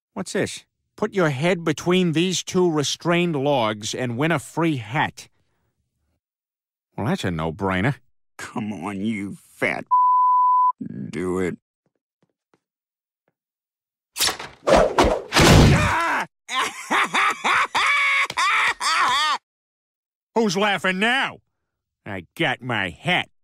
What's this? Put your head between these two restrained logs and win a free hat. Well, that's a no-brainer. Come on, you fat. Do it. Ah! Who's laughing now? I got my hat.